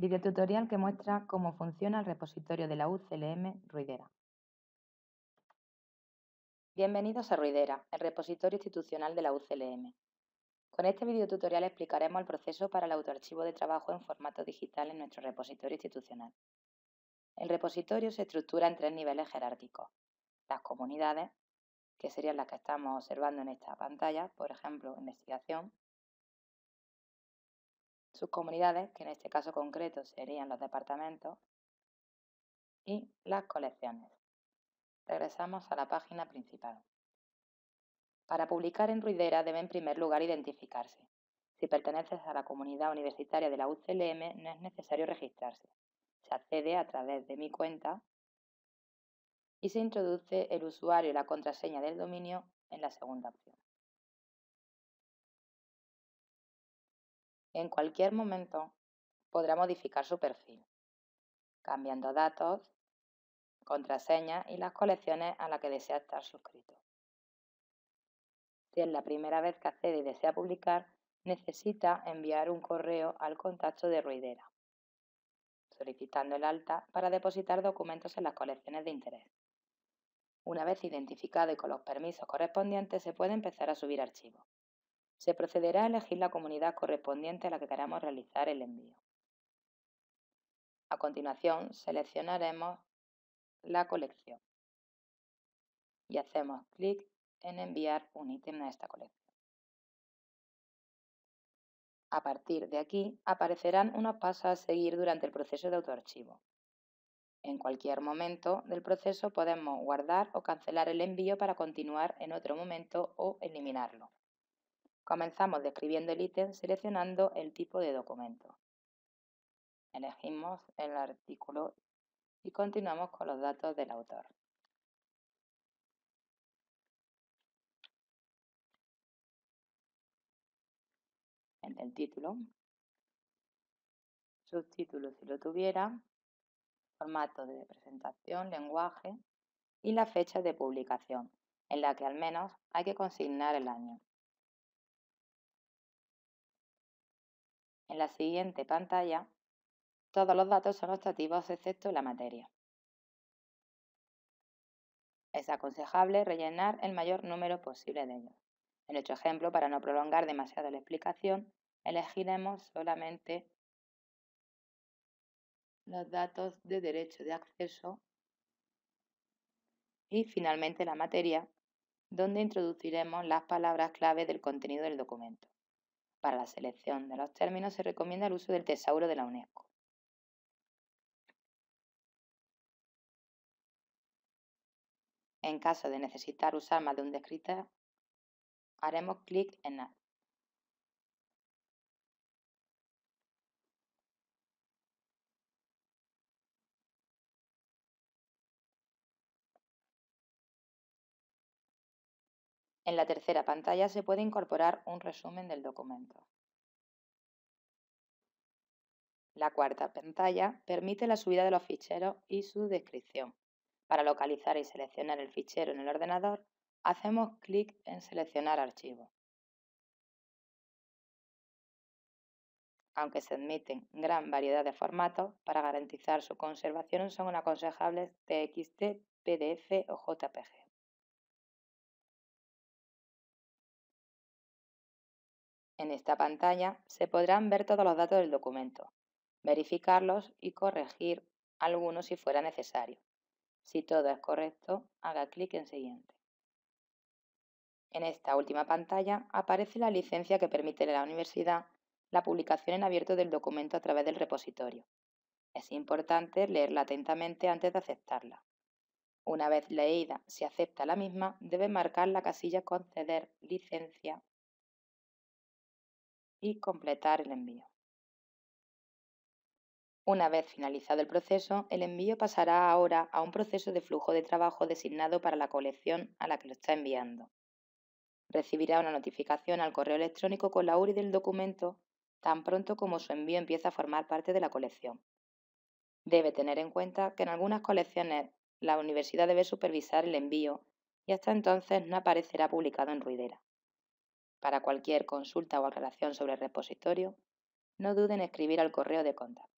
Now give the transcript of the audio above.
Videotutorial que muestra cómo funciona el repositorio de la UCLM Ruidera. Bienvenidos a Ruidera, el repositorio institucional de la UCLM. Con este videotutorial explicaremos el proceso para el autoarchivo de trabajo en formato digital en nuestro repositorio institucional. El repositorio se estructura en 3 niveles jerárquicos. Las comunidades, que serían las que estamos observando en esta pantalla, por ejemplo, investigación. Subcomunidades, que en este caso concreto serían los departamentos. Y las colecciones. Regresamos a la página principal. Para publicar en Ruidera debe en primer lugar identificarse. Si perteneces a la comunidad universitaria de la UCLM no es necesario registrarse. Se accede a través de Mi cuenta y se introduce el usuario y la contraseña del dominio en la segunda opción. En cualquier momento podrá modificar su perfil, cambiando datos, contraseña y las colecciones a las que desea estar suscrito. Si es la primera vez que accede y desea publicar, necesita enviar un correo al contacto de Ruidera, solicitando el alta para depositar documentos en las colecciones de interés. Una vez identificado y con los permisos correspondientes, se puede empezar a subir archivos. Se procederá a elegir la comunidad correspondiente a la que queramos realizar el envío. A continuación, seleccionaremos la colección y hacemos clic en enviar un ítem a esta colección. A partir de aquí aparecerán unos pasos a seguir durante el proceso de autoarchivo. En cualquier momento del proceso podemos guardar o cancelar el envío para continuar en otro momento o eliminarlo. Comenzamos describiendo el ítem seleccionando el tipo de documento. Elegimos el artículo y continuamos con los datos del autor. En el título, subtítulo si lo tuviera, formato de presentación, lenguaje y la fecha de publicación, en la que al menos hay que consignar el año. En la siguiente pantalla, todos los datos son optativos excepto la materia. Es aconsejable rellenar el mayor número posible de ellos. En nuestro ejemplo, para no prolongar demasiado la explicación, elegiremos solamente los datos de derecho de acceso y finalmente la materia, donde introduciremos las palabras clave del contenido del documento. Para la selección de los términos se recomienda el uso del tesauro de la UNESCO. En caso de necesitar usar más de un descriptor, haremos clic en Add. En la tercera pantalla se puede incorporar un resumen del documento. La cuarta pantalla permite la subida de los ficheros y su descripción. Para localizar y seleccionar el fichero en el ordenador, hacemos clic en Seleccionar archivo. Aunque se admiten gran variedad de formatos, para garantizar su conservación son aconsejables TXT, PDF o JPG. En esta pantalla se podrán ver todos los datos del documento, verificarlos y corregir algunos si fuera necesario. Si todo es correcto, haga clic en Siguiente. En esta última pantalla aparece la licencia que permite a la universidad la publicación en abierto del documento a través del repositorio. Es importante leerla atentamente antes de aceptarla. Una vez leída, si acepta la misma, debe marcar la casilla Conceder licencia y completar el envío. Una vez finalizado el proceso, el envío pasará ahora a un proceso de flujo de trabajo designado para la colección a la que lo está enviando. Recibirá una notificación al correo electrónico con la URI del documento tan pronto como su envío empieza a formar parte de la colección. Debe tener en cuenta que en algunas colecciones la universidad debe supervisar el envío y hasta entonces no aparecerá publicado en Ruidera. Para cualquier consulta o aclaración sobre el repositorio, no duden en escribir al correo de contacto.